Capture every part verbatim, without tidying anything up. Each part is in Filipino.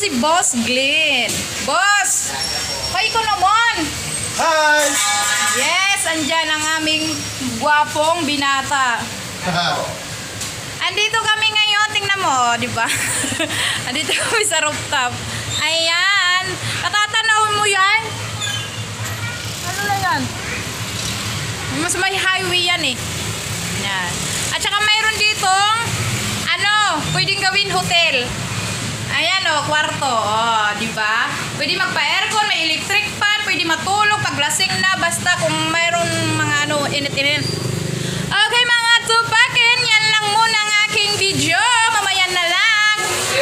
si Boss Glenn. Boss! Hi ko naman! Hi! Yes, andyan ang aming gwapong binata. Andito kami ngayon, tingnan mo, di ba? Andito kami sa rooftop. Ayan! Natatanawin mo yan? Ano na yan? Mas may highway yan eh. Yan. At saka mayroon dito, ano, pwedeng gawin hotel. Ayan o, oh, kwarto. Oh, di ba? Pwede magpa-aircon, may electric fan, pwede matulog pag lasing na, basta kung mayroon mga ano, init-init. Okay mga tupakin, yan lang muna ang aking video. Mamaya na lang.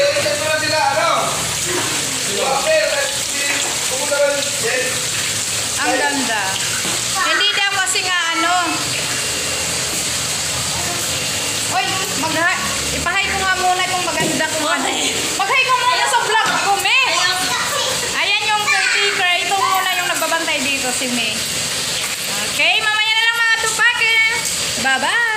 Ang ganda. Hindi daw kasi nga ano. Uy, mag ipahay ko nga muna kung maganda kung ano. Maghay ko muna sa vlog ko, me. Ayan yung caretaker. Ito muna yung nagbabantay dito, si May. Okay, mamaya na lang mga tupakin. Bye-bye.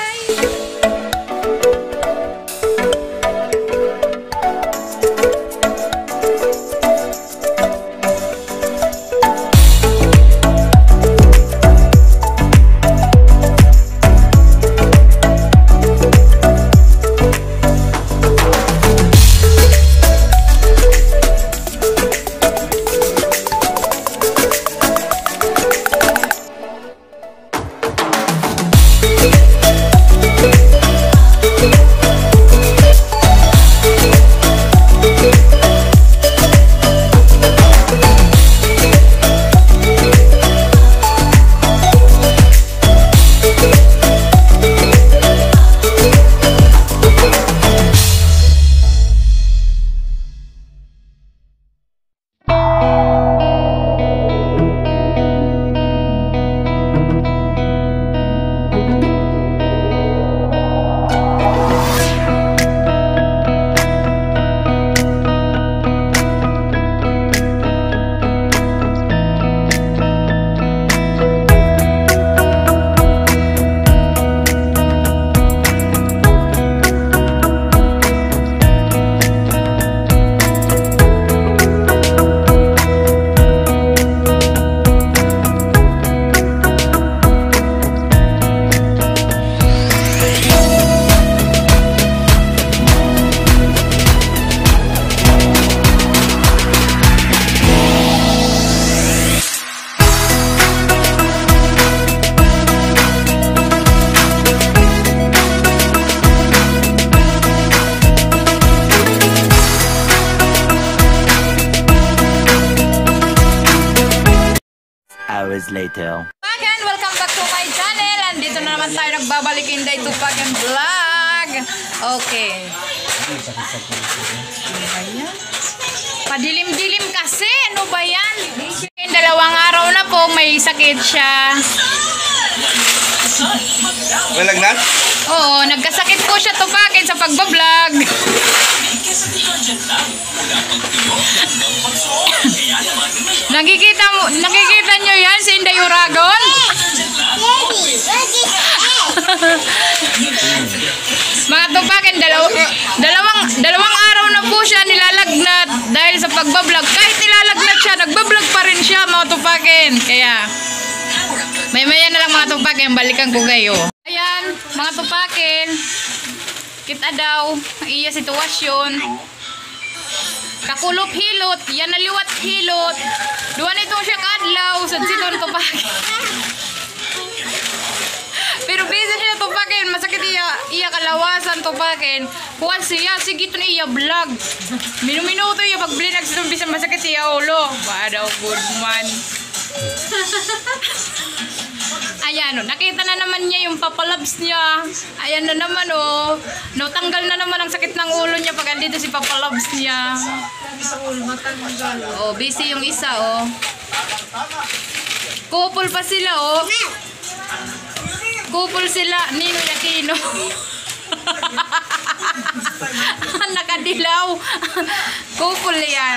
Hours later. Again, welcome back to my channel. Andito na naman tayo nagbabalik Inday Tupac and Vlog. Okay. Ano ba yan? Padilim-dilim kasi. Ano ba yan? Dalawang araw na po may sakit siya. Malagnat? Oo, nagkasakit po siya Tupakin sa pagbablog. Nakikita mo, nakikita nyo yan si Inday Uragon? Mga Tupakin, dalaw, dalawang, dalawang araw na po siya nilalagnat dahil sa pagbablog. Kahit nilalagnat siya, nagbablog pa rin siya mga Tupakin. Kaya, may maya na lang mga Tupakin, balikan ko kayo. Ayan, mga Tupakin, kita daw ang iya sitwasyon. Kakulop hilot, yan naliwat hilot. Duwan ito siya kadlaw, sa siton Tupakin. Pero busy siya Tupakin, masakit iya, iya kalawasan Tupakin. Kuwan siya, sige ito na iya vlog. Minuminuto iya pag-blinag sa bisa masakit iya ulo. Ba daw good man. Ayan o, nakita na naman niya yung papalabs niya. Ayan na naman o. No, tanggal na naman ang sakit ng ulo niya pag andito si papalabs niya. O, busy yung isa o. Couple pa sila o. Couple sila, Nino Aquino. Nakadilaw. Couple yan.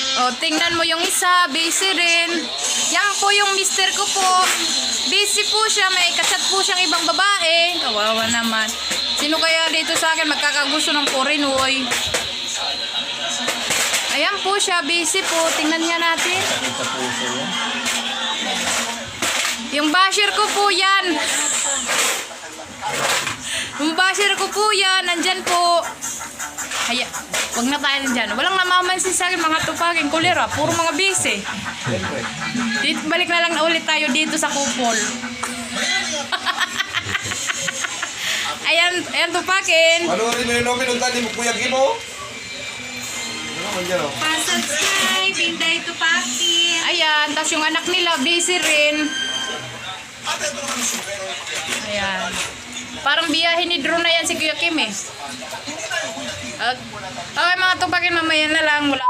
O, tingnan mo yung isa, busy rin. Yan po yung mister ko po. Busy po siya, may kachat po siyang ibang babae. Kawawa naman. Sino kaya dito sa akin magkakagusto ng Porinoy? Ayan po siya, busy po. Tingnan niya natin. Yung basher ko po yan. Yung basher ko po yan, nandyan po. Haya, wag na tayo dyan. Walang namamansin sa akin mga tupagin. Kulera, puro mga busy. Dito, balik na lang na ulit tayo dito sa kupol. Ayan, ayan tupagin. Manuorin mo yung nomin ng tali mo, Kuya Gimo. Ano naman dyan, oh? Pa-subscribe, Inday Tupaki. Ayan, tapos yung anak nila, busy rin. Ayan. Parang biyahe ni Drew na yan si Kuya Kim eh. Okay, okay mga tupagin, mamaya na lang. Wala